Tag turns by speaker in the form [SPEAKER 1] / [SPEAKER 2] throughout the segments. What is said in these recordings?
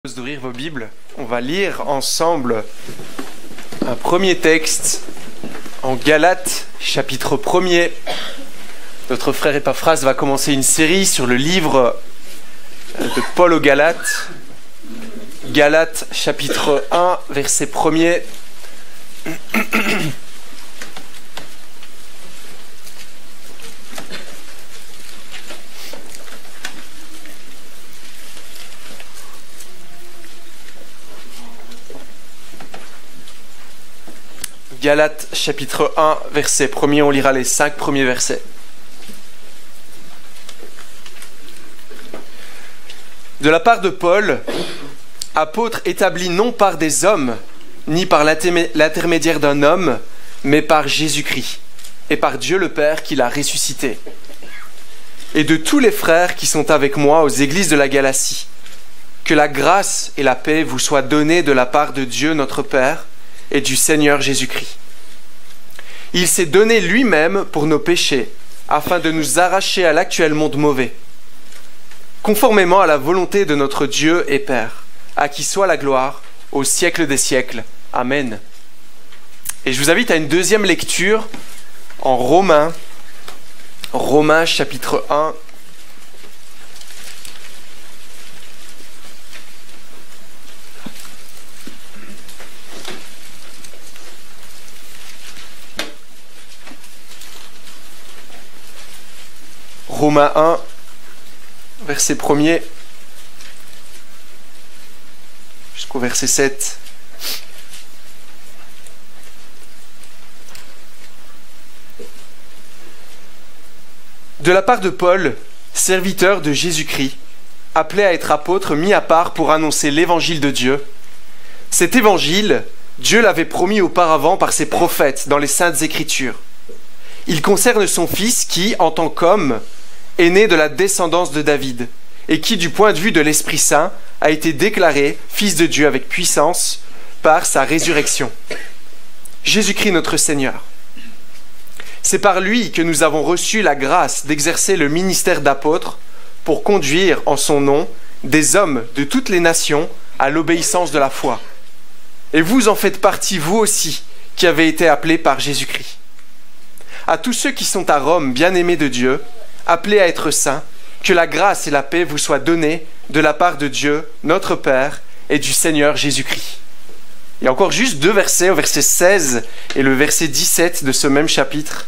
[SPEAKER 1] D'ouvrir vos Bibles, on va lire ensemble un premier texte en Galates, chapitre 1er. Notre frère Epaphras va commencer une série sur le livre de Paul aux Galates. Galates, chapitre 1, verset 1er. Galates chapitre 1, verset 1er, on lira les 5 premiers versets. De la part de Paul, apôtre établi non par des hommes, ni par l'intermédiaire d'un homme, mais par Jésus-Christ, et par Dieu le Père qui l'a ressuscité. Et de tous les frères qui sont avec moi aux églises de la Galatie, que la grâce et la paix vous soient données de la part de Dieu notre Père, et du Seigneur Jésus-Christ. Il s'est donné lui-même pour nos péchés, afin de nous arracher à l'actuel monde mauvais, conformément à la volonté de notre Dieu et Père, à qui soit la gloire au siècle des siècles. Amen. Et je vous invite à une deuxième lecture en Romains chapitre 1, Romains 1, verset 1er, jusqu'au verset 7. De la part de Paul, serviteur de Jésus-Christ, appelé à être apôtre, mis à part pour annoncer l'évangile de Dieu. Cet évangile, Dieu l'avait promis auparavant par ses prophètes dans les Saintes Écritures. Il concerne son Fils qui, en tant qu'homme, est né de la descendance de David, et qui, du point de vue de l'Esprit Saint, a été déclaré Fils de Dieu avec puissance par sa résurrection. Jésus-Christ notre Seigneur. C'est par lui que nous avons reçu la grâce d'exercer le ministère d'apôtre pour conduire en son nom des hommes de toutes les nations à l'obéissance de la foi. Et vous en faites partie, vous aussi, qui avez été appelés par Jésus-Christ. À tous ceux qui sont à Rome, bien-aimés de Dieu, appelés à être saints, que la grâce et la paix vous soient données de la part de Dieu, notre Père, et du Seigneur Jésus-Christ. Il y a encore juste 2 versets, au verset 16 et le verset 17 de ce même chapitre.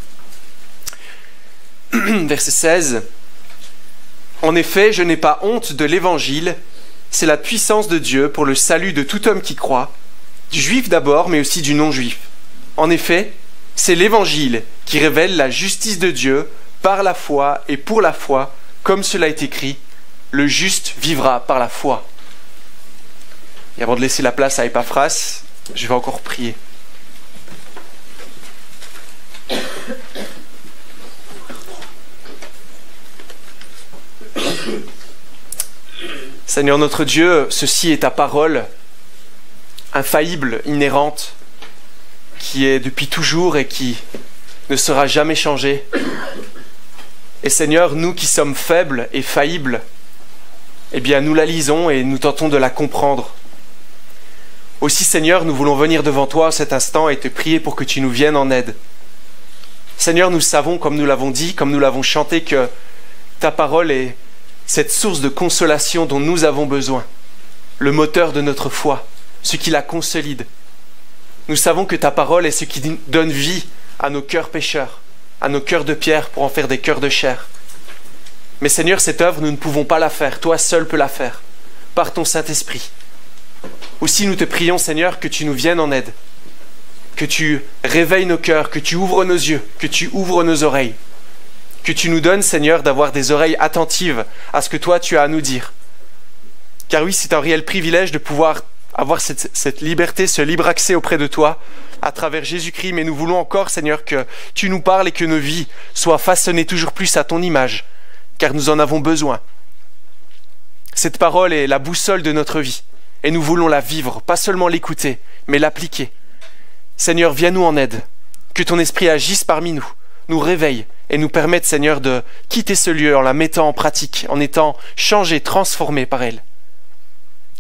[SPEAKER 1] Verset 16. En effet, je n'ai pas honte de l'Évangile, c'est la puissance de Dieu pour le salut de tout homme qui croit, du juif d'abord, mais aussi du non-juif. En effet, c'est l'Évangile qui révèle la justice de Dieu par la foi et pour la foi, comme cela est écrit, le juste vivra par la foi. Et avant de laisser la place à Epaphras, je vais encore prier. Seigneur notre Dieu, ceci est ta parole, infaillible, inhérente, qui est depuis toujours et qui ne sera jamais changée. Et Seigneur, nous qui sommes faibles et faillibles, eh bien nous la lisons et nous tentons de la comprendre. Aussi Seigneur, nous voulons venir devant toi à cet instant et te prier pour que tu nous viennes en aide. Seigneur, nous savons, comme nous l'avons dit, comme nous l'avons chanté, que ta parole est cette source de consolation dont nous avons besoin, le moteur de notre foi, ce qui la consolide. Nous savons que ta parole est ce qui donne vie à nos cœurs pécheurs, à nos cœurs de pierre pour en faire des cœurs de chair. Mais Seigneur, cette œuvre, nous ne pouvons pas la faire. Toi seul peux la faire, par ton Saint-Esprit. Aussi, nous te prions, Seigneur, que tu nous viennes en aide, que tu réveilles nos cœurs, que tu ouvres nos yeux, que tu ouvres nos oreilles, que tu nous donnes, Seigneur, d'avoir des oreilles attentives à ce que toi, tu as à nous dire. Car oui, c'est un réel privilège de pouvoir avoir cette liberté, ce libre accès auprès de toi, à travers Jésus-Christ, mais nous voulons encore, Seigneur, que tu nous parles et que nos vies soient façonnées toujours plus à ton image, car nous en avons besoin. Cette parole est la boussole de notre vie, et nous voulons la vivre, pas seulement l'écouter, mais l'appliquer. Seigneur, viens-nous en aide, que ton esprit agisse parmi nous, nous réveille, et nous permette, Seigneur, de quitter ce lieu en la mettant en pratique, en étant changé, transformé par elle.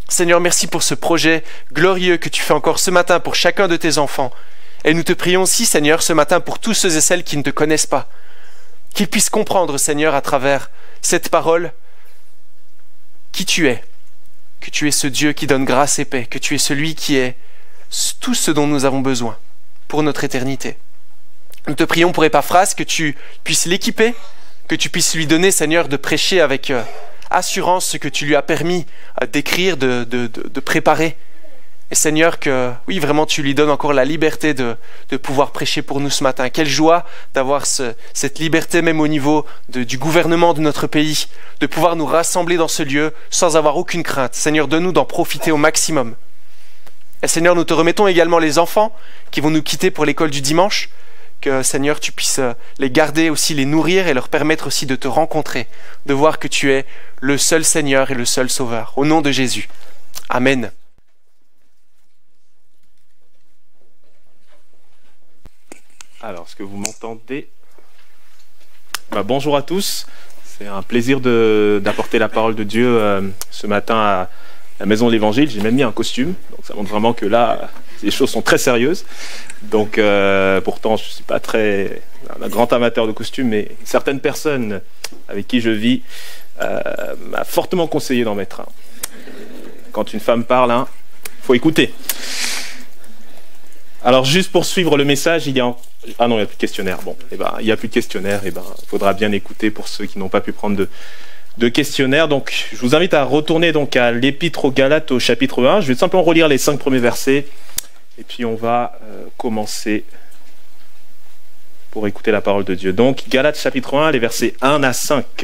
[SPEAKER 1] Seigneur, merci pour ce projet glorieux que tu fais encore ce matin pour chacun de tes enfants. Et nous te prions aussi, Seigneur, ce matin pour tous ceux et celles qui ne te connaissent pas. Qu'ils puissent comprendre, Seigneur, à travers cette parole, qui tu es. Que tu es ce Dieu qui donne grâce et paix. Que tu es celui qui est tout ce dont nous avons besoin pour notre éternité. Nous te prions pour Épaphras, que tu puisses l'équiper, que tu puisses lui donner, Seigneur, de prêcher avec assurance ce que tu lui as permis d'écrire, de préparer. Et Seigneur, que oui, vraiment, tu lui donnes encore la liberté de pouvoir prêcher pour nous ce matin. Quelle joie d'avoir cette liberté même au niveau du gouvernement de notre pays, de pouvoir nous rassembler dans ce lieu sans avoir aucune crainte. Seigneur, donne-nous d'en profiter au maximum. Et Seigneur, nous te remettons également les enfants qui vont nous quitter pour l'école du dimanche. Que Seigneur, tu puisses les garder aussi, les nourrir et leur permettre aussi de te rencontrer, de voir que tu es le seul Seigneur et le seul Sauveur. Au nom de Jésus. Amen.
[SPEAKER 2] Alors, est-ce que vous m'entendez? Bonjour à tous. C'est un plaisir d'apporter la parole de Dieu ce matin à la Maison de l'Évangile. J'ai même mis un costume, donc ça montre vraiment que là, les choses sont très sérieuses. Donc, pourtant, je ne suis pas un grand amateur de costumes, mais certaines personnes avec qui je vis m'a fortement conseillé d'en mettre un. Quand une femme parle, il faut écouter. Alors, juste pour suivre le message, ah non, il n'y a plus de questionnaire. Bon, il n'y a plus de questionnaire. Il faudra bien écouter pour ceux qui n'ont pas pu prendre de questionnaire. Donc, je vous invite à retourner donc à l'Épître aux Galates au chapitre 1. Je vais simplement relire les 5 premiers versets. Et puis, on va commencer pour écouter la parole de Dieu. Donc, Galates chapitre 1, les versets 1 à 5.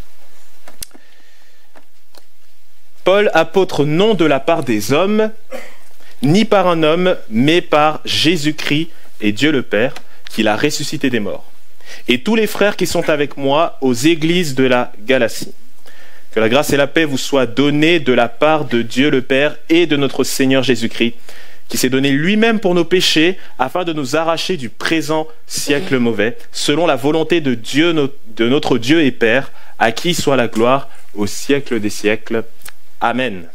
[SPEAKER 2] Paul, apôtre, non de la part des hommes, ni par un homme, mais par Jésus-Christ et Dieu le Père, qui l'a ressuscité des morts. Et tous les frères qui sont avec moi aux églises de la Galatie. Que la grâce et la paix vous soient données de la part de Dieu le Père et de notre Seigneur Jésus-Christ, qui s'est donné lui-même pour nos péchés, afin de nous arracher du présent siècle mauvais, selon la volonté de Dieu, de notre Dieu et Père, à qui soit la gloire au siècle des siècles. Amen.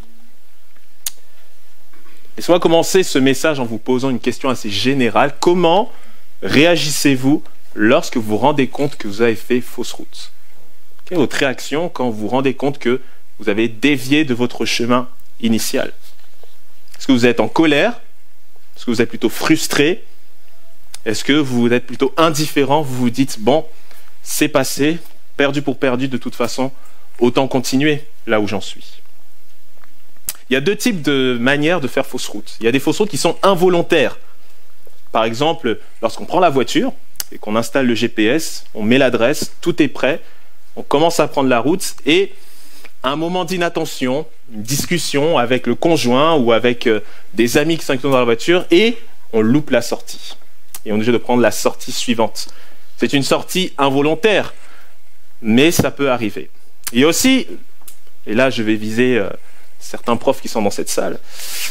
[SPEAKER 2] Laissez-moi commencer ce message en vous posant une question assez générale. Comment réagissez-vous lorsque vous vous rendez compte que vous avez fait fausse route? Quelle est votre réaction quand vous vous rendez compte que vous avez dévié de votre chemin initial? Est-ce que vous êtes en colère? Est-ce que vous êtes plutôt frustré? Est-ce que vous êtes plutôt indifférent? Vous vous dites, bon, c'est passé, perdu pour perdu, de toute façon, autant continuer là où j'en suis. Il y a deux types de manières de faire fausse route. Il y a des fausses routes qui sont involontaires. Par exemple, lorsqu'on prend la voiture et qu'on installe le GPS, on met l'adresse, tout est prêt, on commence à prendre la route et un moment d'inattention, une discussion avec le conjoint ou avec des amis qui sont dans la voiture et on loupe la sortie. Et on est obligé de prendre la sortie suivante. C'est une sortie involontaire, mais ça peut arriver. Il y a aussi, et là je vais viser certains profs qui sont dans cette salle,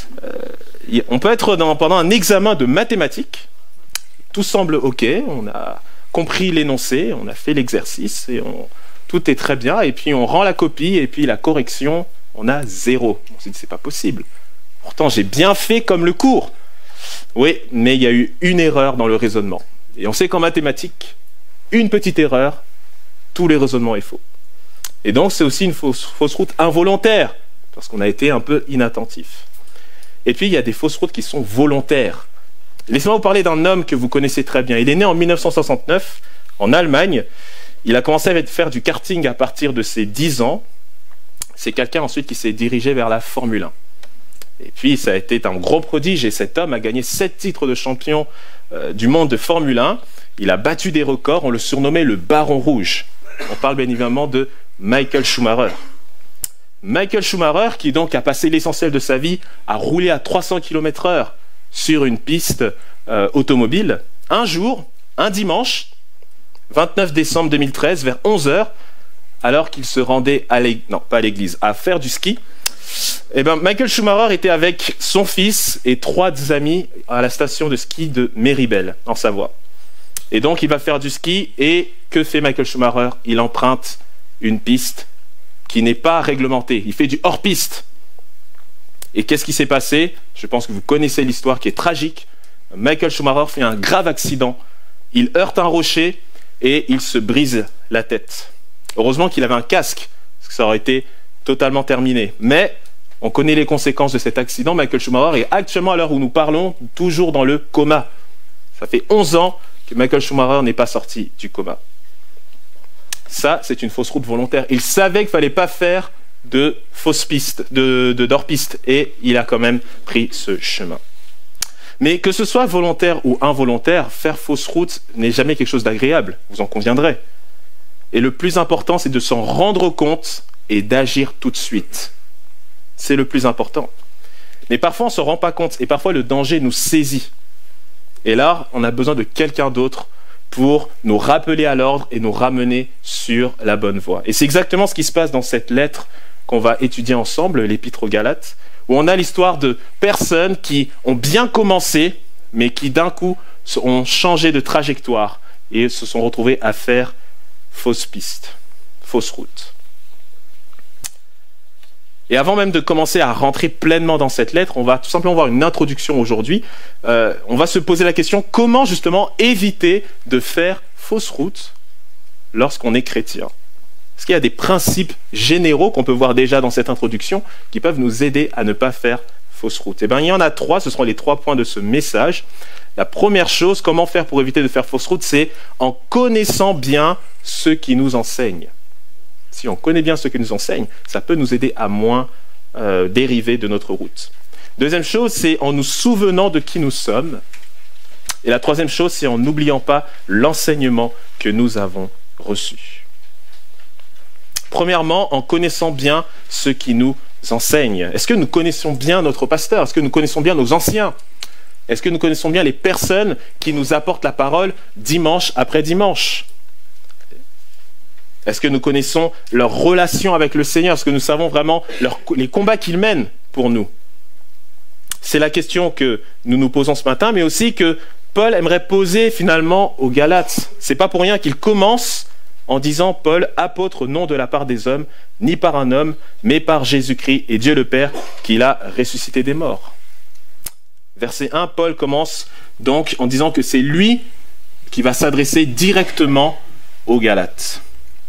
[SPEAKER 2] on peut être pendant un examen de mathématiques, tout semble ok, on a compris l'énoncé, on a fait l'exercice, et tout est très bien, et puis on rend la copie, et puis la correction, on a 0. On se dit, c'est pas possible. Pourtant, j'ai bien fait comme le cours. Oui, mais il y a eu une erreur dans le raisonnement. Et on sait qu'en mathématiques, une petite erreur, tout les raisonnements est faux. Et donc, c'est aussi une fausse route involontaire, parce qu'on a été un peu inattentif. Et puis, il y a des fausses routes qui sont volontaires. Laissez-moi vous parler d'un homme que vous connaissez très bien. Il est né en 1969, en Allemagne. Il a commencé à faire du karting à partir de ses 10 ans. C'est quelqu'un ensuite qui s'est dirigé vers la Formule 1. Et puis, ça a été un gros prodige, et cet homme a gagné 7 titres de champion du monde de Formule 1. Il a battu des records, on le surnommait le Baron Rouge. On parle bien évidemment de Michael Schumacher. Michael Schumacher, qui donc a passé l'essentiel de sa vie à rouler à 300 km/h sur une piste automobile, un jour, un dimanche, 29 décembre 2013, vers 11h, alors qu'il se rendait à faire du ski, eh ben, Michael Schumacher était avec son fils et 3 amis à la station de ski de Méribel, en Savoie. Et donc, il va faire du ski, et que fait Michael Schumacher? Il emprunte une piste qui n'est pas réglementée. Il fait du hors-piste. Et qu'est-ce qui s'est passé? Je pense que vous connaissez l'histoire qui est tragique. Michael Schumacher fait un grave accident. Il heurte un rocher et il se brise la tête. Heureusement qu'il avait un casque, parce que ça aurait été totalement terminé. Mais on connaît les conséquences de cet accident. Michael Schumacher est actuellement, à l'heure où nous parlons, toujours dans le coma. Ça fait 11 ans que Michael Schumacher n'est pas sorti du coma. Ça, c'est une fausse route volontaire. Il savait qu'il ne fallait pas faire de fausses pistes, d'hors-piste, et il a quand même pris ce chemin. Mais que ce soit volontaire ou involontaire, faire fausse route n'est jamais quelque chose d'agréable, vous en conviendrez. Et le plus important, c'est de s'en rendre compte et d'agir tout de suite. C'est le plus important. Mais parfois, on ne se rend pas compte, et parfois le danger nous saisit. Et là, on a besoin de quelqu'un d'autre pour nous rappeler à l'ordre et nous ramener sur la bonne voie. Et c'est exactement ce qui se passe dans cette lettre qu'on va étudier ensemble, l'Épître aux Galates, où on a l'histoire de personnes qui ont bien commencé, mais qui d'un coup ont changé de trajectoire et se sont retrouvées à faire fausse piste, fausse route. Et avant même de commencer à rentrer pleinement dans cette lettre, on va tout simplement voir une introduction aujourd'hui. On va se poser la question, comment justement éviter de faire fausse route lorsqu'on est chrétien? Est-ce qu'il y a des principes généraux qu'on peut voir déjà dans cette introduction qui peuvent nous aider à ne pas faire fausse route? Eh bien, il y en a 3, ce seront les 3 points de ce message. La première chose, comment faire pour éviter de faire fausse route, c'est en connaissant bien ceux qui nous enseignent. Si on connaît bien ceux qui nous enseignent, ça peut nous aider à moins dériver de notre route. Deuxième chose, c'est en nous souvenant de qui nous sommes. Et la troisième chose, c'est en n'oubliant pas l'enseignement que nous avons reçu. Premièrement, en connaissant bien ceux qui nous enseignent. Est-ce que nous connaissons bien notre pasteur? Est-ce que nous connaissons bien nos anciens? Est-ce que nous connaissons bien les personnes qui nous apportent la parole dimanche après dimanche? Est-ce que nous connaissons leur relation avec le Seigneur? Est-ce que nous savons vraiment les combats qu'ils mènent pour nous? C'est la question que nous nous posons ce matin, mais aussi que Paul aimerait poser finalement aux Galates. C'est pas pour rien qu'il commence en disant « Paul, apôtre, non de la part des hommes, ni par un homme, mais par Jésus-Christ et Dieu le Père, qui l'a ressuscité des morts. » Verset 1, Paul commence donc en disant que c'est lui qui va s'adresser directement aux Galates.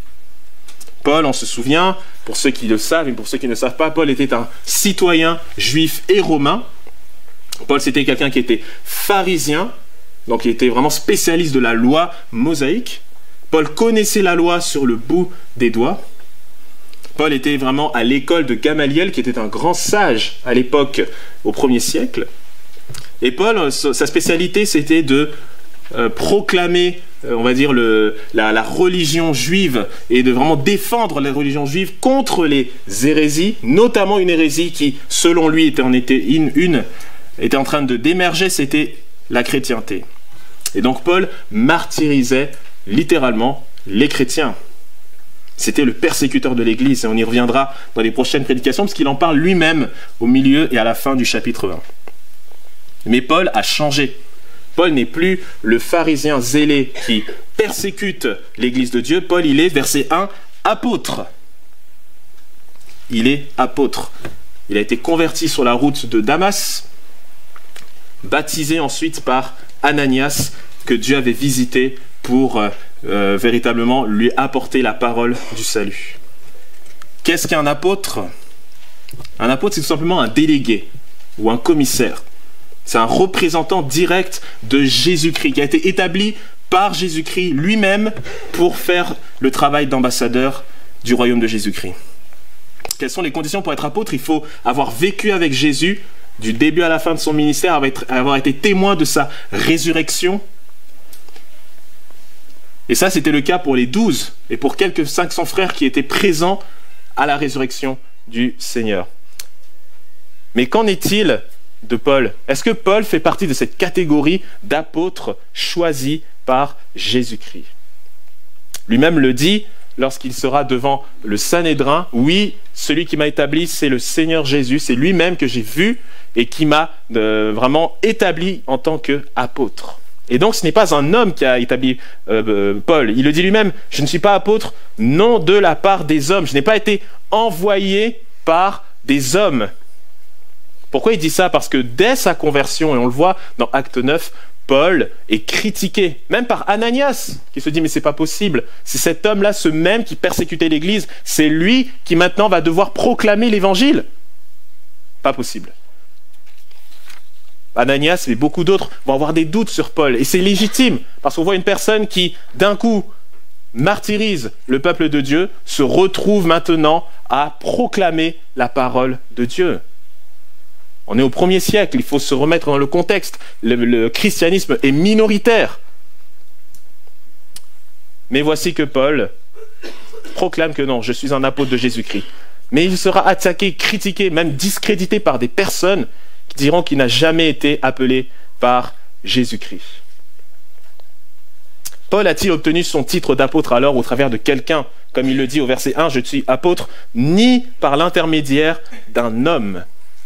[SPEAKER 2] Paul, on se souvient, pour ceux qui le savent et pour ceux qui ne le savent pas, Paul était un citoyen juif et romain. Paul, c'était quelqu'un qui était pharisien, donc il était vraiment spécialiste de la loi mosaïque. Paul connaissait la loi sur le bout des doigts. Paul était vraiment à l'école de Gamaliel, qui était un grand sage à l'époque, au 1er siècle. Et Paul, sa spécialité, c'était de proclamer, on va dire, la religion juive et de vraiment défendre la religion juive contre les hérésies, notamment une hérésie qui, selon lui, était en train d'émerger, c'était la chrétienté. Et donc Paul martyrisait littéralement les chrétiens. C'était le persécuteur de l'Église, et on y reviendra dans les prochaines prédications, parce qu'il en parle lui-même au milieu et à la fin du chapitre 1. Mais Paul a changé. Paul n'est plus le pharisien zélé qui persécute l'Église de Dieu. Paul, il est, verset 1, apôtre. Il est apôtre. Il a été converti sur la route de Damas, baptisé ensuite par Ananias, que Dieu avait visité pour véritablement lui apporter la parole du salut. Qu'est-ce qu'un apôtre? Un apôtre, c'est tout simplement un délégué ou un commissaire. C'est un représentant direct de Jésus-Christ qui a été établi par Jésus-Christ lui-même pour faire le travail d'ambassadeur du royaume de Jésus-Christ. Quelles sont les conditions pour être apôtre? Il faut avoir vécu avec Jésus du début à la fin de son ministère, avoir été témoin de sa résurrection. Et ça, c'était le cas pour les 12 et pour quelques 500 frères qui étaient présents à la résurrection du Seigneur. Mais qu'en est-il de Paul? Est-ce que Paul fait partie de cette catégorie d'apôtres choisis par Jésus-Christ? Lui-même le dit lorsqu'il sera devant le Sanhédrin. Oui, celui qui m'a établi, c'est le Seigneur Jésus. C'est lui-même que j'ai vu et qui m'a vraiment établi en tant qu'apôtre. Et donc, ce n'est pas un homme qui a établi Paul. Il le dit lui-même, « Je ne suis pas apôtre, non de la part des hommes. Je n'ai pas été envoyé par des hommes. » Pourquoi il dit ça? Parce que dès sa conversion, et on le voit dans Acte 9, Paul est critiqué, même par Ananias, qui se dit mais c'est pas possible, c'est cet homme-là, ce même qui persécutait l'Église, c'est lui qui maintenant va devoir proclamer l'Évangile. Pas possible. Ananias et beaucoup d'autres vont avoir des doutes sur Paul, et c'est légitime, parce qu'on voit une personne qui, d'un coup, martyrise le peuple de Dieu, se retrouve maintenant à proclamer la parole de Dieu. On est au 1er siècle, il faut se remettre dans le contexte. Le christianisme est minoritaire. Mais voici que Paul proclame que non, je suis un apôtre de Jésus-Christ. Mais il sera attaqué, critiqué, même discrédité par des personnes qui diront qu'il n'a jamais été appelé par Jésus-Christ. Paul a-t-il obtenu son titre d'apôtre alors au travers de quelqu'un, comme il le dit au verset 1, je suis apôtre, ni par l'intermédiaire d'un homme?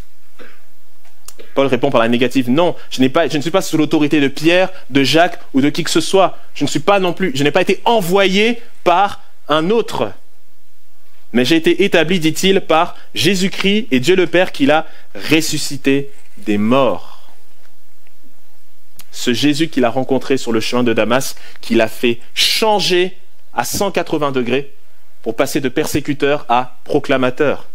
[SPEAKER 2] Paul répond par la négative, non, je ne suis pas sous l'autorité de Pierre, de Jacques ou de qui que ce soit. Je n'ai pas été envoyé par un autre. Mais j'ai été établi, dit-il, par Jésus-Christ et Dieu le Père qui l'a ressuscité des morts. Ce Jésus qu'il a rencontré sur le chemin de Damas, qui l'a fait changer à 180 degrés pour passer de persécuteur à proclamateur.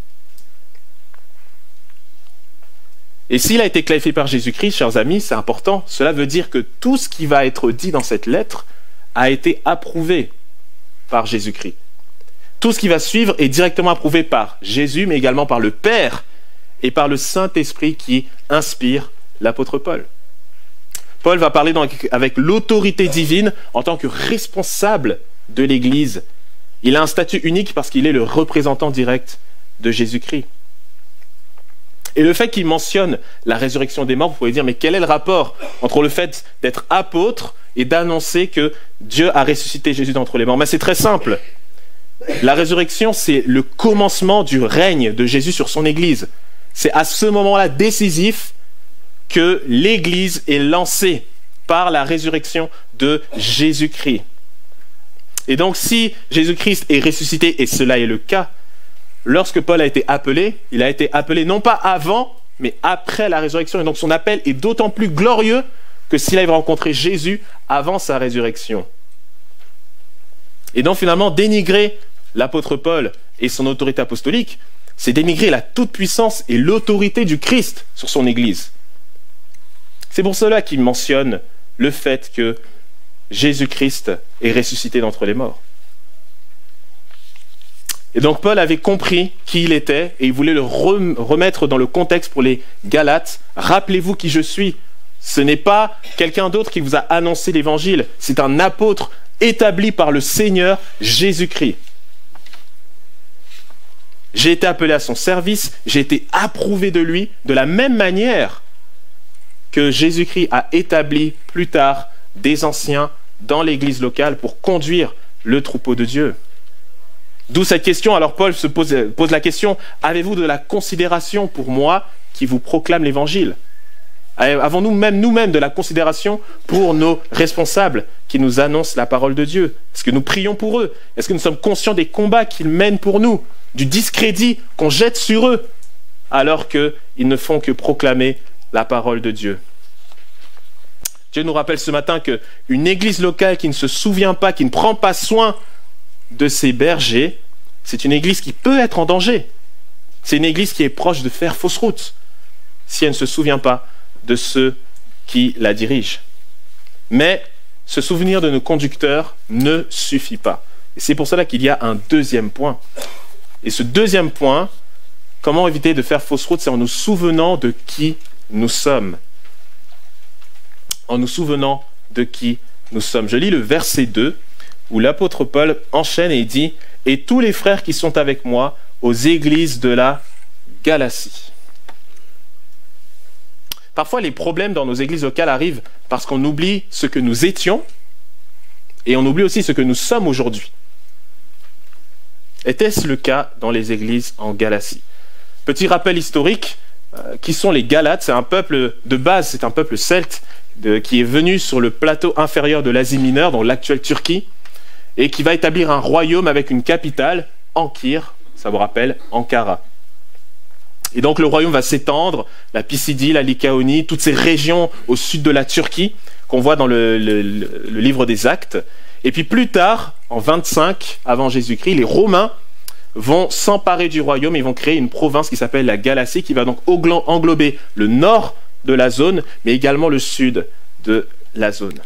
[SPEAKER 2] Et s'il a été clarifié par Jésus-Christ, chers amis, c'est important, cela veut dire que tout ce qui va être dit dans cette lettre a été approuvé par Jésus-Christ. Tout ce qui va suivre est directement approuvé par Jésus, mais également par le Père et par le Saint-Esprit qui inspire l'apôtre Paul. Paul va parler avec l'autorité divine en tant que responsable de l'Église. Il a un statut unique parce qu'il est le représentant direct de Jésus-Christ. Et le fait qu'il mentionne la résurrection des morts, vous pouvez dire, mais quel est le rapport entre le fait d'être apôtre et d'annoncer que Dieu a ressuscité Jésus d'entre les morts? Mais c'est très simple. La résurrection, c'est le commencement du règne de Jésus sur son Église. C'est à ce moment-là décisif que l'Église est lancée par la résurrection de Jésus-Christ. Et donc, si Jésus-Christ est ressuscité, et cela est le cas, lorsque Paul a été appelé, il a été appelé non pas avant, mais après la résurrection. Et donc son appel est d'autant plus glorieux que s'il avait rencontré Jésus avant sa résurrection. Et donc finalement, dénigrer l'apôtre Paul et son autorité apostolique, c'est dénigrer la toute-puissance et l'autorité du Christ sur son Église. C'est pour cela qu'il mentionne le fait que Jésus-Christ est ressuscité d'entre les morts. Et donc Paul avait compris qui il était et il voulait le remettre dans le contexte pour les Galates. Rappelez-vous qui je suis. Ce n'est pas quelqu'un d'autre qui vous a annoncé l'évangile. C'est un apôtre établi par le Seigneur Jésus-Christ. J'ai été appelé à son service, j'ai été approuvé de lui de la même manière que Jésus-Christ a établi plus tard des anciens dans l'église locale pour conduire le troupeau de Dieu. D'où cette question. Alors Paul se pose la question, avez-vous de la considération pour moi qui vous proclame l'évangile? Avons-nous même nous-mêmes de la considération pour nos responsables qui nous annoncent la parole de Dieu? Est-ce que nous prions pour eux? Est-ce que nous sommes conscients des combats qu'ils mènent pour nous, du discrédit qu'on jette sur eux, alors qu'ils ne font que proclamer la parole de Dieu? Dieu nous rappelle ce matin qu'une église locale qui ne se souvient pas, qui ne prend pas soin de ses bergers, c'est une église qui peut être en danger. C'est une église qui est proche de faire fausse route si elle ne se souvient pas de ceux qui la dirigent. Mais se souvenir de nos conducteurs ne suffit pas. Et c'est pour cela qu'il y a un deuxième point. Et ce deuxième point, comment éviter de faire fausse route, c'est en nous souvenant de qui nous sommes. En nous souvenant de qui nous sommes. Je lis le verset 2, où l'apôtre Paul enchaîne et dit « Et tous les frères qui sont avec moi aux églises de la Galatie. » Parfois, les problèmes dans nos églises locales arrivent parce qu'on oublie ce que nous étions et on oublie aussi ce que nous sommes aujourd'hui. Était-ce le cas dans les églises en Galatie? Petit rappel historique, qui sont les Galates? C'est un peuple de base, c'est un peuple celte qui est venu sur le plateau inférieur de l'Asie mineure, dans l'actuelle Turquie, et qui va établir un royaume avec une capitale, Ankyre, ça vous rappelle, Ankara. Et donc le royaume va s'étendre, la Pisidie, la Lycaonie, toutes ces régions au sud de la Turquie qu'on voit dans le livre des Actes. Et puis plus tard, en 25 avant Jésus-Christ, les Romains vont s'emparer du royaume, ils vont créer une province qui s'appelle la Galatie, qui va donc englober le nord de la zone, mais également le sud de la zone.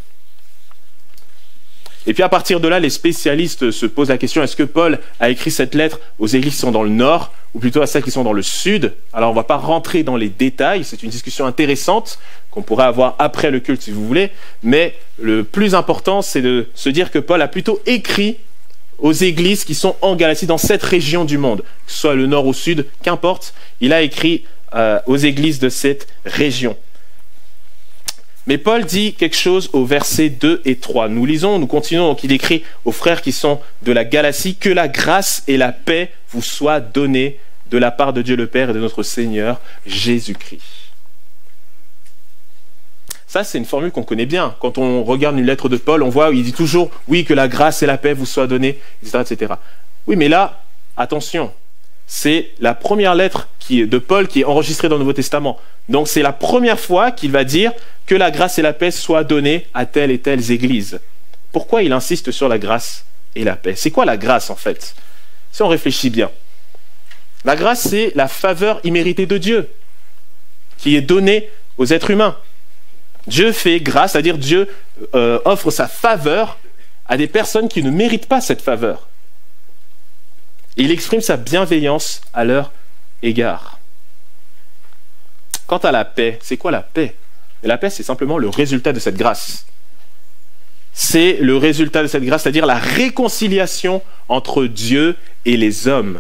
[SPEAKER 2] Et puis à partir de là, les spécialistes se posent la question, est-ce que Paul a écrit cette lettre aux églises qui sont dans le nord, ou plutôt à celles qui sont dans le sud? Alors on ne va pas rentrer dans les détails, c'est une discussion intéressante qu'on pourrait avoir après le culte si vous voulez, mais le plus important, c'est de se dire que Paul a plutôt écrit aux églises qui sont en Galatie, dans cette région du monde, que ce soit le nord ou le sud, qu'importe, il a écrit aux églises de cette région. Mais Paul dit quelque chose au versets 2 et 3. Nous lisons, nous continuons, donc il écrit aux frères qui sont de la Galatie, « Que la grâce et la paix vous soient données de la part de Dieu le Père et de notre Seigneur Jésus-Christ. » Ça, c'est une formule qu'on connaît bien. Quand on regarde une lettre de Paul, on voit, il dit toujours, « Oui, que la grâce et la paix vous soient données, etc. etc. » Oui, mais là, attention, c'est la première lettre de Paul qui est enregistrée dans le Nouveau Testament. Donc c'est la première fois qu'il va dire que la grâce et la paix soient données à telle et telle église. Pourquoi il insiste sur la grâce et la paix? C'est quoi la grâce en fait? Si on réfléchit bien. La grâce, c'est la faveur imméritée de Dieu qui est donnée aux êtres humains. Dieu fait grâce, c'est-à-dire Dieu offre sa faveur à des personnes qui ne méritent pas cette faveur. Et il exprime sa bienveillance à leur égard. Quant à la paix, c'est quoi la paix? Et la paix, c'est simplement le résultat de cette grâce. C'est le résultat de cette grâce, c'est-à-dire la réconciliation entre Dieu et les hommes.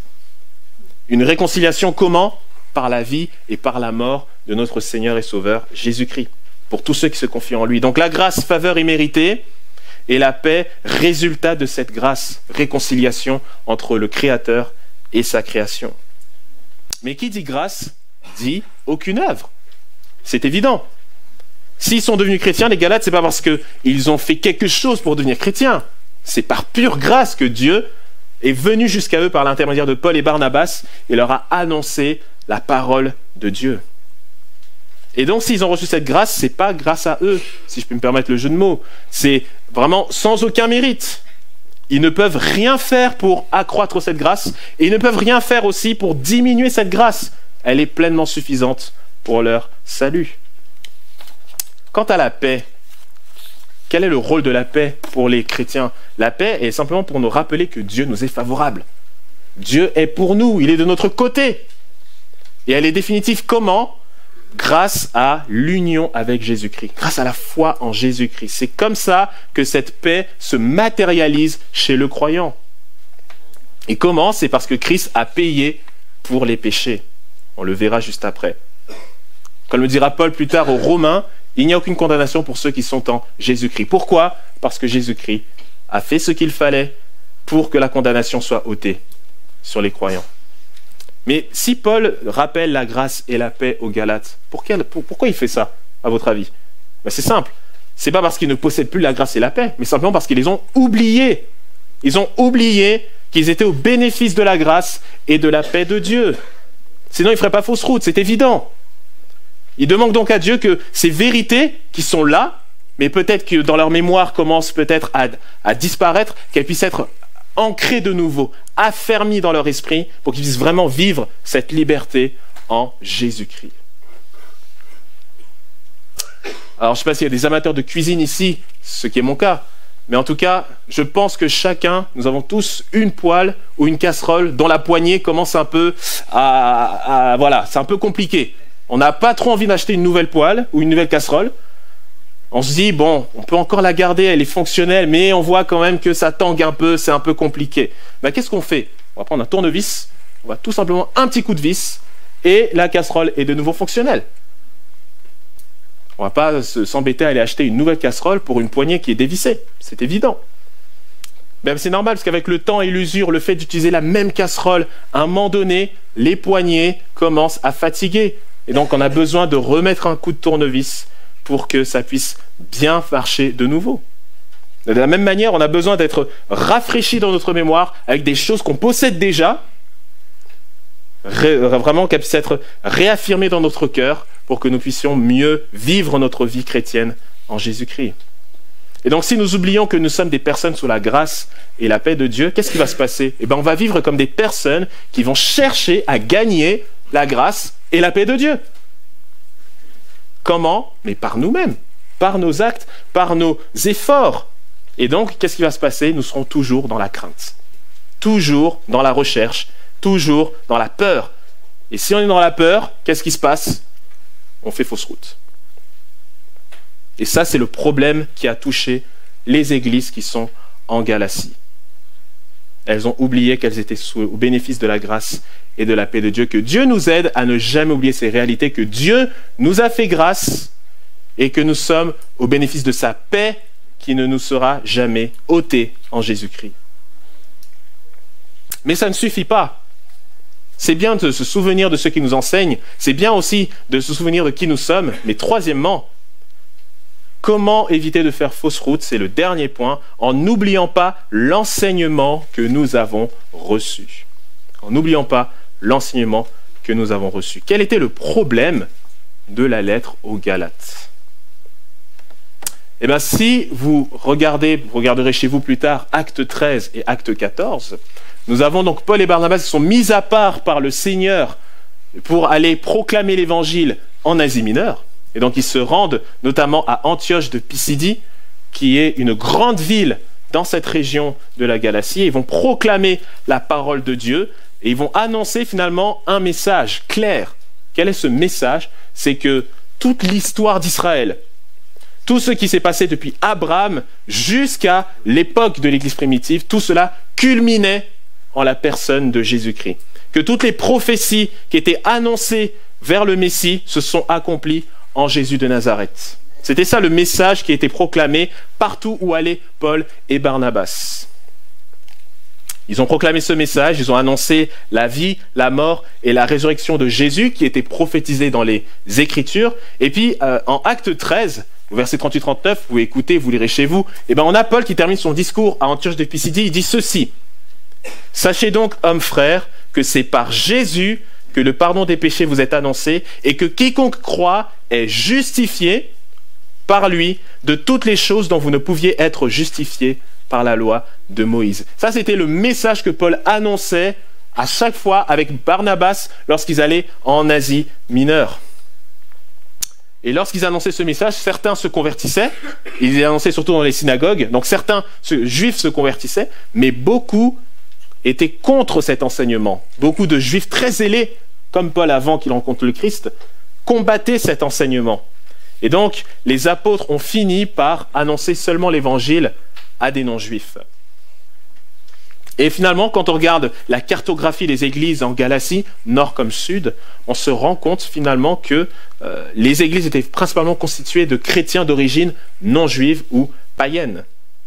[SPEAKER 2] Une réconciliation comment? Par la vie et par la mort de notre Seigneur et Sauveur Jésus-Christ, pour tous ceux qui se confient en lui. Donc la grâce, faveur imméritée, et la paix, résultat de cette grâce, réconciliation entre le Créateur et sa création. Mais qui dit grâce, dit aucune œuvre. C'est évident. S'ils sont devenus chrétiens, les Galates, c'est pas parce qu'ils ont fait quelque chose pour devenir chrétiens. C'est par pure grâce que Dieu est venu jusqu'à eux par l'intermédiaire de Paul et Barnabas et leur a annoncé la parole de Dieu. Et donc, s'ils ont reçu cette grâce, c'est pas grâce à eux, si je peux me permettre le jeu de mots. C'est vraiment sans aucun mérite. Ils ne peuvent rien faire pour accroître cette grâce et ils ne peuvent rien faire aussi pour diminuer cette grâce. Elle est pleinement suffisante pour leur salut. Quant à la paix, quel est le rôle de la paix pour les chrétiens? La paix est simplement pour nous rappeler que Dieu nous est favorable. Dieu est pour nous, il est de notre côté. Et elle est définitive comment? Grâce à l'union avec Jésus-Christ, grâce à la foi en Jésus-Christ. C'est comme ça que cette paix se matérialise chez le croyant. Et comment? C'est parce que Christ a payé pour les péchés. On le verra juste après. Comme le dira Paul plus tard aux Romains, il n'y a aucune condamnation pour ceux qui sont en Jésus-Christ. Pourquoi? Parce que Jésus-Christ a fait ce qu'il fallait pour que la condamnation soit ôtée sur les croyants. Mais si Paul rappelle la grâce et la paix aux Galates, pourquoi il fait ça, à votre avis? Ben c'est simple. C'est pas parce qu'ils ne possèdent plus la grâce et la paix, mais simplement parce qu'ils les ont oubliés. Ils ont oublié qu'ils étaient au bénéfice de la grâce et de la paix de Dieu. Sinon, ils ne feraient pas fausse route, c'est évident. Ils demandent donc à Dieu que ces vérités qui sont là, mais peut-être que dans leur mémoire commencent peut-être à disparaître, qu'elles puissent être ancrées de nouveau, affermies dans leur esprit, pour qu'ils puissent vraiment vivre cette liberté en Jésus-Christ. Alors, je ne sais pas s'il y a des amateurs de cuisine ici, ce qui est mon cas, mais en tout cas, je pense que chacun, nous avons tous une poêle ou une casserole dont la poignée commence un peu voilà, c'est un peu compliqué. On n'a pas trop envie d'acheter une nouvelle poêle ou une nouvelle casserole. On se dit, bon, on peut encore la garder, elle est fonctionnelle, mais on voit quand même que ça tangue un peu, c'est un peu compliqué. Ben, qu'est-ce qu'on fait? On va prendre un tournevis, on va tout simplement un petit coup de vis, et la casserole est de nouveau fonctionnelle. On ne va pas s'embêter à aller acheter une nouvelle casserole pour une poignée qui est dévissée, c'est évident. Ben, c'est normal, parce qu'avec le temps et l'usure, le fait d'utiliser la même casserole, à un moment donné, les poignées commencent à fatiguer. Et donc on a besoin de remettre un coup de tournevis pour que ça puisse bien marcher de nouveau. De la même manière, on a besoin d'être rafraîchi dans notre mémoire avec des choses qu'on possède déjà, vraiment qu'elle puisse être réaffirmée dans notre cœur pour que nous puissions mieux vivre notre vie chrétienne en Jésus-Christ. Et donc, si nous oublions que nous sommes des personnes sous la grâce et la paix de Dieu, qu'est-ce qui va se passer? Eh bien, on va vivre comme des personnes qui vont chercher à gagner la grâce et la paix de Dieu. Comment? Mais par nous-mêmes, par nos actes, par nos efforts. Et donc, qu'est-ce qui va se passer? Nous serons toujours dans la crainte, toujours dans la recherche, toujours dans la peur. Et si on est dans la peur, qu'est-ce qui se passe? On fait fausse route. Et ça, c'est le problème qui a touché les églises qui sont en Galatie. Elles ont oublié qu'elles étaient au bénéfice de la grâce et de la paix de Dieu. Que Dieu nous aide à ne jamais oublier ces réalités, que Dieu nous a fait grâce et que nous sommes au bénéfice de sa paix qui ne nous sera jamais ôtée en Jésus-Christ. Mais ça ne suffit pas. C'est bien de se souvenir de ceux qui nous enseignent, c'est bien aussi de se souvenir de qui nous sommes, mais troisièmement, comment éviter de faire fausse route? C'est le dernier point, en n'oubliant pas l'enseignement que nous avons reçu. En n'oubliant pas l'enseignement que nous avons reçu. Quel était le problème de la lettre aux Galates? Eh bien, si vous regarderez chez vous plus tard Acte 13 et Acte 14, nous avons donc Paul et Barnabas qui sont mis à part par le Seigneur pour aller proclamer l'évangile en Asie mineure. Et donc ils se rendent notamment à Antioche de Pisidie, qui est une grande ville dans cette région de la Galatie. Ils vont proclamer la parole de Dieu et ils vont annoncer finalement un message clair. Quel est ce message? C'est que toute l'histoire d'Israël, tout ce qui s'est passé depuis Abraham jusqu'à l'époque de l'Église primitive, tout cela culminait en la personne de Jésus-Christ. Que toutes les prophéties qui étaient annoncées vers le Messie se sont accomplies en Jésus de Nazareth. C'était ça le message qui était proclamé partout où allaient Paul et Barnabas. Ils ont proclamé ce message, ils ont annoncé la vie, la mort et la résurrection de Jésus qui était prophétisé dans les Écritures. Et puis en Acte 13, au verset 38-39, vous écoutez, vous lirez chez vous, et ben on a Paul qui termine son discours à Antioche de Pisidie, il dit ceci: « Sachez donc, hommes frères, que c'est par Jésus que le pardon des péchés vous est annoncé et que quiconque croit est justifié par lui de toutes les choses dont vous ne pouviez être justifiés par la loi de Moïse. » Ça, c'était le message que Paul annonçait à chaque fois avec Barnabas lorsqu'ils allaient en Asie mineure. Et lorsqu'ils annonçaient ce message, certains se convertissaient, ils annonçaient surtout dans les synagogues, donc certains juifs se convertissaient, mais beaucoup étaient contre cet enseignement. Beaucoup de juifs très zélés, comme Paul avant qu'il rencontre le Christ, combattaient cet enseignement. Et donc, les apôtres ont fini par annoncer seulement l'évangile à des non-juifs. Et finalement, quand on regarde la cartographie des églises en Galatie, nord comme sud, on se rend compte finalement que les églises étaient principalement constituées de chrétiens d'origine non juive ou païenne.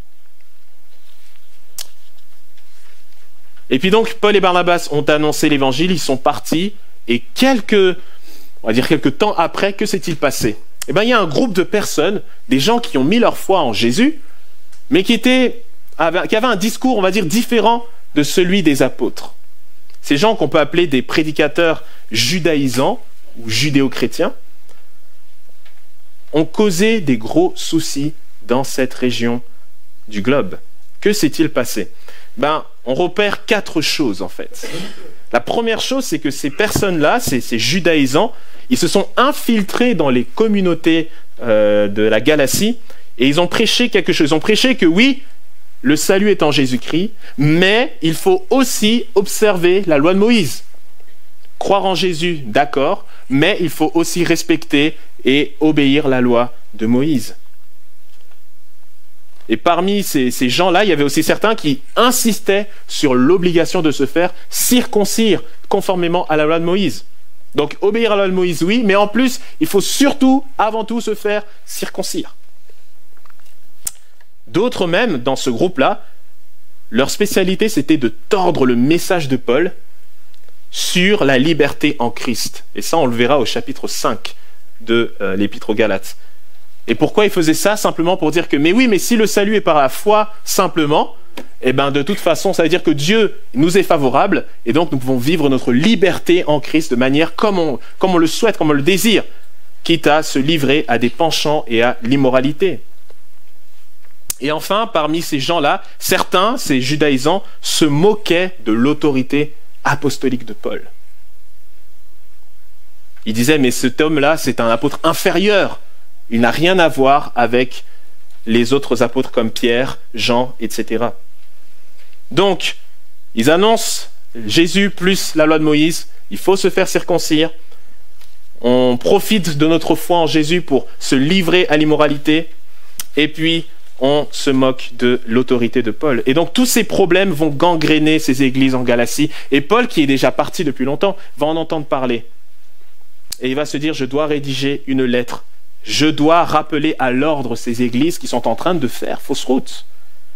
[SPEAKER 2] Et puis donc, Paul et Barnabas ont annoncé l'évangile, ils sont partis, et quelques temps après, que s'est-il passé? Eh bien, il y a un groupe de personnes, des gens qui ont mis leur foi en Jésus, mais qui avaient un discours, on va dire, différent de celui des apôtres. Ces gens qu'on peut appeler des prédicateurs judaïsants ou judéo-chrétiens ont causé des gros soucis dans cette région du globe. Que s'est-il passé? On repère 4 choses en fait. La première chose, c'est que ces personnes-là, ces judaïsants, ils se sont infiltrés dans les communautés de la Galatie et ils ont prêché quelque chose. Ils ont prêché que oui, le salut est en Jésus-Christ, mais il faut aussi observer la loi de Moïse. Croire en Jésus, d'accord, mais il faut aussi respecter et obéir la loi de Moïse. Et parmi ces gens-là, il y avait aussi certains qui insistaient sur l'obligation de se faire circoncire conformément à la loi de Moïse. Donc obéir à la loi de Moïse, oui, mais en plus, il faut surtout, avant tout, se faire circoncire. D'autres même, dans ce groupe-là, leur spécialité, c'était de tordre le message de Paul sur la liberté en Christ. Et ça, on le verra au chapitre 5 de l'Épître aux Galates. Et pourquoi ils faisaient ça? Simplement pour dire que, mais oui, mais si le salut est par la foi simplement, eh ben de toute façon, ça veut dire que Dieu nous est favorable et donc nous pouvons vivre notre liberté en Christ de manière comme on le souhaite, comme on le désire, quitte à se livrer à des penchants et à l'immoralité. Et enfin, parmi ces gens-là, certains, ces judaïsants, se moquaient de l'autorité apostolique de Paul. Ils disaient, mais cet homme-là, c'est un apôtre inférieur. Il n'a rien à voir avec les autres apôtres comme Pierre, Jean, etc. Donc, ils annoncent Jésus plus la loi de Moïse, il faut se faire circoncire. On profite de notre foi en Jésus pour se livrer à l'immoralité. Et puis, on se moque de l'autorité de Paul. Et donc tous ces problèmes vont gangréner ces églises en Galatie. Et Paul, qui est déjà parti depuis longtemps, va en entendre parler. Et il va se dire, je dois rédiger une lettre. Je dois rappeler à l'ordre ces églises qui sont en train de faire fausse route. Pourquoi ?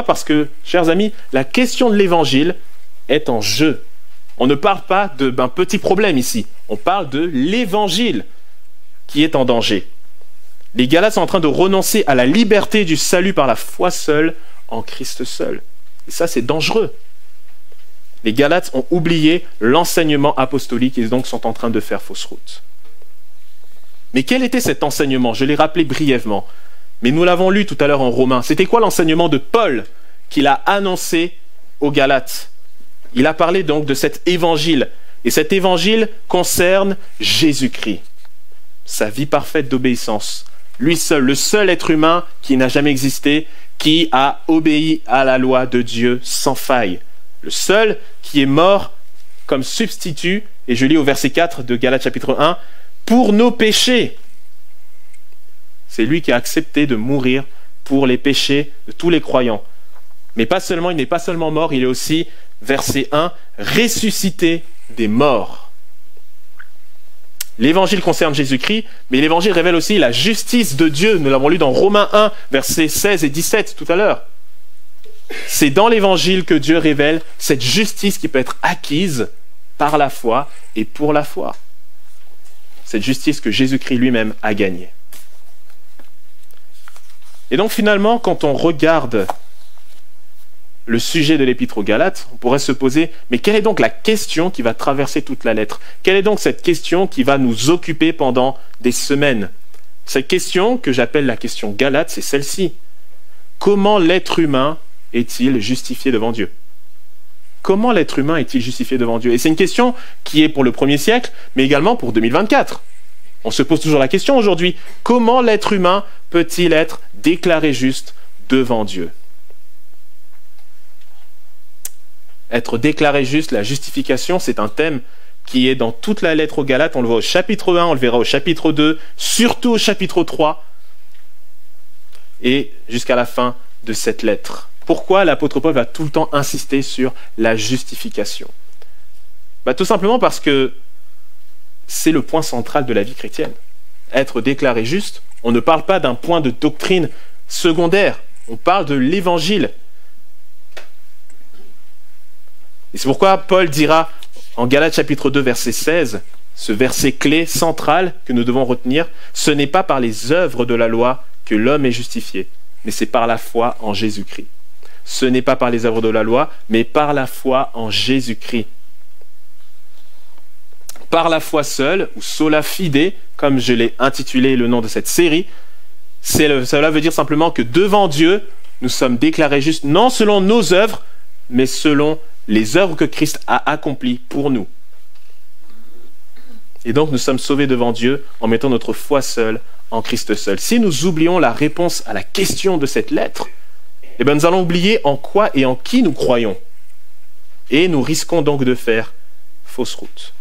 [SPEAKER 2] Parce que, chers amis, la question de l'évangile est en jeu. On ne parle pas d'un petit problème ici. On parle de l'évangile qui est en danger. Les Galates sont en train de renoncer à la liberté du salut par la foi seule en Christ seul. Et ça, c'est dangereux. Les Galates ont oublié l'enseignement apostolique et donc sont en train de faire fausse route. Mais quel était cet enseignement ? Je l'ai rappelé brièvement. Mais nous l'avons lu tout à l'heure en Romains. C'était quoi l'enseignement de Paul qu'il a annoncé aux Galates ? Il a parlé donc de cet évangile. Et cet évangile concerne Jésus-Christ. Sa vie parfaite d'obéissance. Lui seul, le seul être humain qui n'a jamais existé, qui a obéi à la loi de Dieu sans faille. Le seul qui est mort comme substitut, et je lis au verset 4 de Galates chapitre 1, pour nos péchés. C'est lui qui a accepté de mourir pour les péchés de tous les croyants. Mais pas seulement, il n'est pas seulement mort, il est aussi, verset 1, ressuscité des morts. L'évangile concerne Jésus-Christ, mais l'évangile révèle aussi la justice de Dieu. Nous l'avons lu dans Romains 1, versets 16 et 17 tout à l'heure. C'est dans l'évangile que Dieu révèle cette justice qui peut être acquise par la foi et pour la foi. Cette justice que Jésus-Christ lui-même a gagnée. Et donc finalement, quand on regarde le sujet de l'épître aux Galates, on pourrait se poser, mais quelle est donc la question qui va traverser toute la lettre ? Quelle est donc cette question qui va nous occuper pendant des semaines ? Cette question, que j'appelle la question Galate, c'est celle-ci. Comment l'être humain est-il justifié devant Dieu ? Comment l'être humain est-il justifié devant Dieu ? Et c'est une question qui est pour le 1er siècle, mais également pour 2024. On se pose toujours la question aujourd'hui, comment l'être humain peut-il être déclaré juste devant Dieu ? Être déclaré juste, la justification, c'est un thème qui est dans toute la lettre aux Galates. On le voit au chapitre 1, on le verra au chapitre 2, surtout au chapitre 3, et jusqu'à la fin de cette lettre. Pourquoi l'apôtre Paul va tout le temps insister sur la justification ? Tout simplement parce que c'est le point central de la vie chrétienne. Être déclaré juste, on ne parle pas d'un point de doctrine secondaire, on parle de l'évangile. Et c'est pourquoi Paul dira en Galates chapitre 2 verset 16, ce verset clé central que nous devons retenir, ce n'est pas par les œuvres de la loi que l'homme est justifié, mais c'est par la foi en Jésus-Christ. Ce n'est pas par les œuvres de la loi, mais par la foi en Jésus-Christ. Par la foi seule, ou sola fide, comme je l'ai intitulé le nom de cette série, cela veut dire simplement que devant Dieu, nous sommes déclarés justes, non selon nos œuvres, mais selon les œuvres que Christ a accomplies pour nous. Et donc nous sommes sauvés devant Dieu en mettant notre foi seule en Christ seul. Si nous oublions la réponse à la question de cette lettre, nous allons oublier en quoi et en qui nous croyons. Et nous risquons donc de faire fausse route.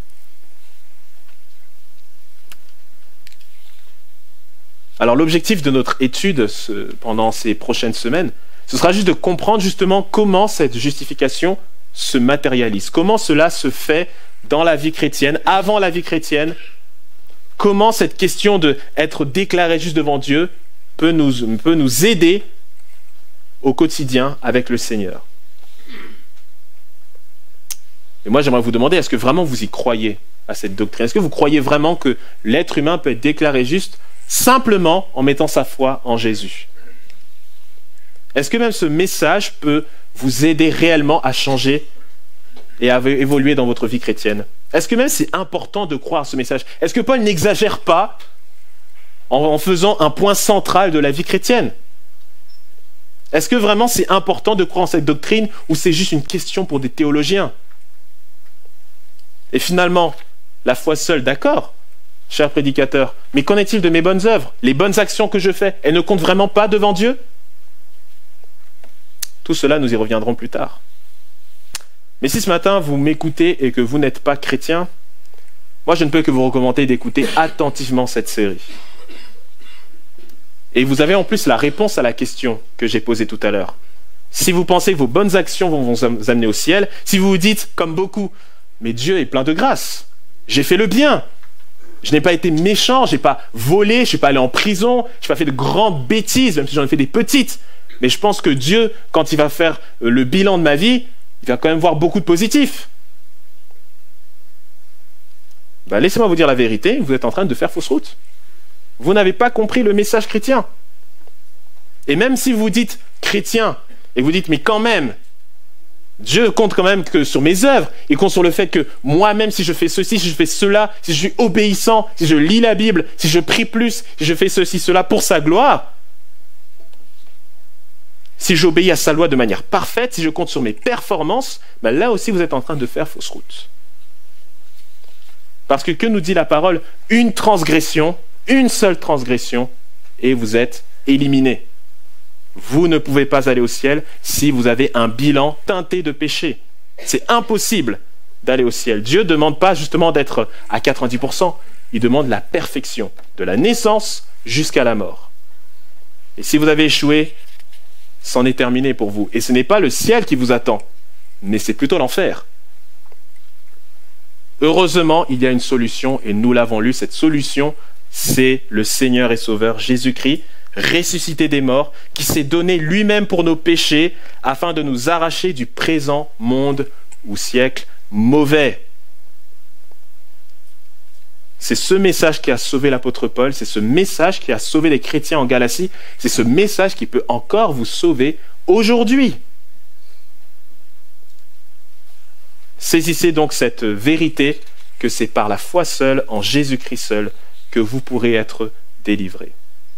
[SPEAKER 2] Alors l'objectif de notre étude pendant ces prochaines semaines, ce sera juste de comprendre justement comment cette justification se matérialise, comment cela se fait dans la vie chrétienne, avant la vie chrétienne, comment cette question d'être déclaré juste devant Dieu peut nous aider au quotidien avec le Seigneur. Et moi j'aimerais vous demander, est-ce que vraiment vous y croyez à cette doctrine ? Est-ce que vous croyez vraiment que l'être humain peut être déclaré juste simplement en mettant sa foi en Jésus ? Est-ce que même ce message peut vous aider réellement à changer et à évoluer dans votre vie chrétienne? Est-ce que même c'est important de croire ce message? Est-ce que Paul n'exagère pas en faisant un point central de la vie chrétienne? Est-ce que vraiment c'est important de croire en cette doctrine ou c'est juste une question pour des théologiens? Et finalement, la foi seule, d'accord, cher prédicateur, mais qu'en est-il de mes bonnes œuvres? Les bonnes actions que je fais, elles ne comptent vraiment pas devant Dieu? Tout cela, nous y reviendrons plus tard. Mais si ce matin, vous m'écoutez et que vous n'êtes pas chrétien, moi, je ne peux que vous recommander d'écouter attentivement cette série. Et vous avez en plus la réponse à la question que j'ai posée tout à l'heure. Si vous pensez que vos bonnes actions vont vous amener au ciel, si vous vous dites, comme beaucoup, mais Dieu est plein de grâce, j'ai fait le bien, je n'ai pas été méchant, je n'ai pas volé, je ne suis pas allé en prison, je n'ai pas fait de grandes bêtises, même si j'en ai fait des petites, mais je pense que Dieu, quand il va faire le bilan de ma vie, il va quand même voir beaucoup de positifs. Ben, laissez-moi vous dire la vérité, vous êtes en train de faire fausse route. Vous n'avez pas compris le message chrétien. Et même si vous dites chrétien, et vous dites, mais quand même, Dieu compte quand même que sur mes œuvres, il compte sur le fait que moi-même, si je fais ceci, si je fais cela, si je suis obéissant, si je lis la Bible, si je prie plus, si je fais ceci, cela pour sa gloire, si j'obéis à sa loi de manière parfaite, si je compte sur mes performances, ben là aussi vous êtes en train de faire fausse route. Parce que nous dit la parole? Une transgression, une seule transgression, et vous êtes éliminés. Vous ne pouvez pas aller au ciel si vous avez un bilan teinté de péché. C'est impossible d'aller au ciel. Dieu ne demande pas justement d'être à 90%, il demande la perfection, de la naissance jusqu'à la mort. Et si vous avez échoué, c'en est terminé pour vous. Et ce n'est pas le ciel qui vous attend, mais c'est plutôt l'enfer. Heureusement, il y a une solution, et nous l'avons lu, cette solution, c'est le Seigneur et Sauveur Jésus-Christ, ressuscité des morts, qui s'est donné lui-même pour nos péchés, afin de nous arracher du présent monde ou siècle mauvais. C'est ce message qui a sauvé l'apôtre Paul, c'est ce message qui a sauvé les chrétiens en Galatie, c'est ce message qui peut encore vous sauver aujourd'hui. Saisissez donc cette vérité que c'est par la foi seule, en Jésus-Christ seul, que vous pourrez être délivrés.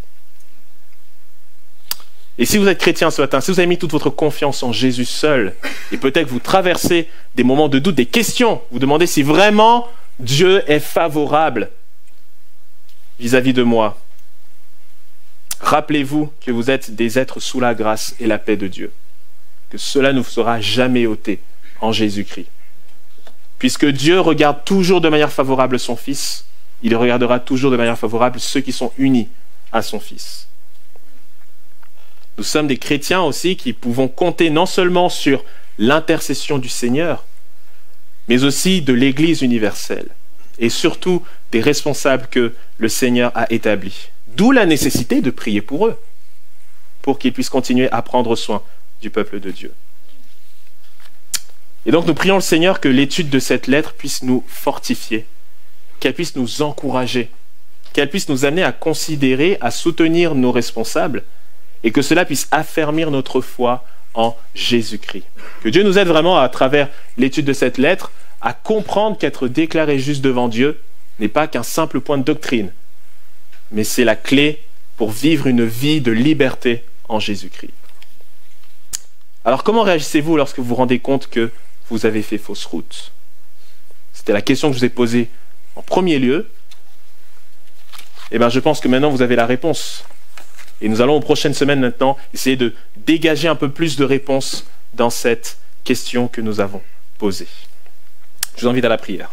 [SPEAKER 2] Et si vous êtes chrétien ce matin, si vous avez mis toute votre confiance en Jésus seul, et peut-être que vous traversez des moments de doute, des questions, vous demandez si vraiment Dieu est favorable vis-à-vis de moi. Rappelez-vous que vous êtes des êtres sous la grâce et la paix de Dieu, que cela ne vous sera jamais ôté en Jésus-Christ. Puisque Dieu regarde toujours de manière favorable son Fils, il regardera toujours de manière favorable ceux qui sont unis à son Fils. Nous sommes des chrétiens aussi qui pouvons compter non seulement sur l'intercession du Seigneur, mais aussi de l'Église universelle, et surtout des responsables que le Seigneur a établis. D'où la nécessité de prier pour eux, pour qu'ils puissent continuer à prendre soin du peuple de Dieu. Et donc nous prions le Seigneur que l'étude de cette lettre puisse nous fortifier, qu'elle puisse nous encourager, qu'elle puisse nous amener à considérer, à soutenir nos responsables, et que cela puisse affermir notre foi en Jésus-Christ. Que Dieu nous aide vraiment à travers l'étude de cette lettre à comprendre qu'être déclaré juste devant Dieu n'est pas qu'un simple point de doctrine, mais c'est la clé pour vivre une vie de liberté en Jésus-Christ. Alors comment réagissez-vous lorsque vous vous rendez compte que vous avez fait fausse route? C'était la question que je vous ai posée en premier lieu. Eh bien, je pense que maintenant vous avez la réponse. Et nous allons aux prochaines semaines maintenant essayer de dégager un peu plus de réponses dans cette question que nous avons posée. Je vous invite à la prière.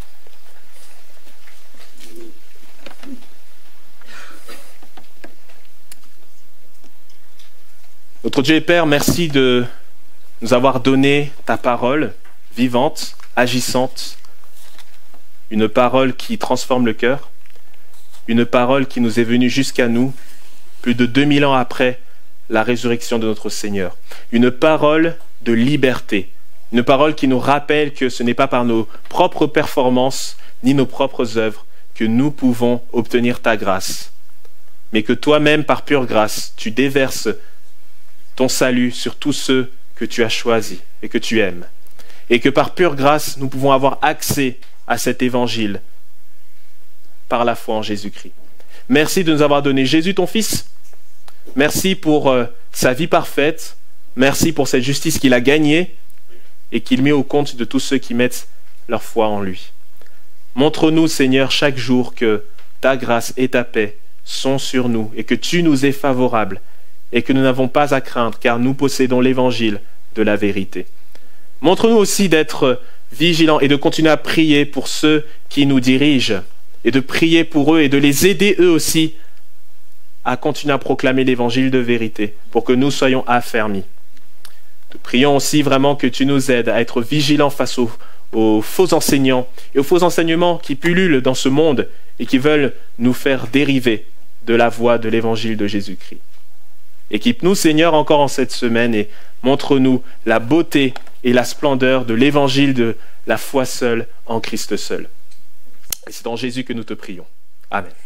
[SPEAKER 2] Notre Dieu et Père, merci de nous avoir donné ta parole vivante, agissante, une parole qui transforme le cœur, une parole qui nous est venue jusqu'à nous plus de 2000 ans après la résurrection de notre Seigneur. Une parole de liberté, une parole qui nous rappelle que ce n'est pas par nos propres performances ni nos propres œuvres que nous pouvons obtenir ta grâce, mais que toi-même, par pure grâce, tu déverses ton salut sur tous ceux que tu as choisi et que tu aimes. Et que par pure grâce, nous pouvons avoir accès à cet évangile par la foi en Jésus-Christ. Merci de nous avoir donné Jésus, ton Fils. Merci pour sa vie parfaite. Merci pour cette justice qu'il a gagnée et qu'il met au compte de tous ceux qui mettent leur foi en lui. Montre-nous, Seigneur, chaque jour que ta grâce et ta paix sont sur nous et que tu nous es favorables et que nous n'avons pas à craindre car nous possédons l'évangile de la vérité. Montre-nous aussi d'être vigilants et de continuer à prier pour ceux qui nous dirigent et de prier pour eux et de les aider eux aussi à continuer à proclamer l'évangile de vérité pour que nous soyons affermis. Nous prions aussi vraiment que tu nous aides à être vigilants face aux faux enseignants et aux faux enseignements qui pullulent dans ce monde et qui veulent nous faire dériver de la voie de l'évangile de Jésus-Christ. Équipe-nous, Seigneur, encore en cette semaine et montre-nous la beauté et la splendeur de l'évangile de la foi seule en Christ seul. Et c'est en Jésus que nous te prions. Amen.